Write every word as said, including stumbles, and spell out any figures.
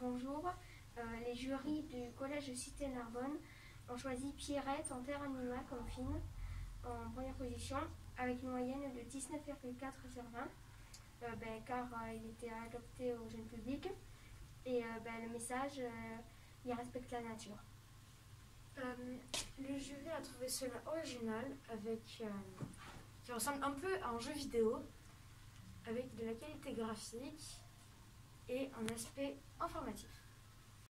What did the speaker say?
bonjour. Euh, les jurys du collège Cité-Narbonne ont choisi Pierrette en terre animale comme film en première position avec une moyenne de dix-neuf virgule quatre sur vingt euh, ben, car euh, il était adopté au jeune public et euh, ben, le message euh, il respecte la nature. Euh, le jury a trouvé cela original avec euh, qui ressemble un peu à un jeu vidéo avec de la qualité graphique et un aspect informatif.